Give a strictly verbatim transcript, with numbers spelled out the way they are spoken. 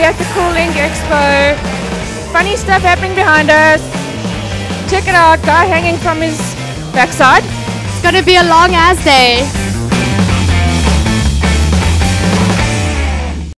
here at the Cooling Expo. Funny stuff happening behind us. Check it out, guy hanging from his backside. It's gonna be a long ass day.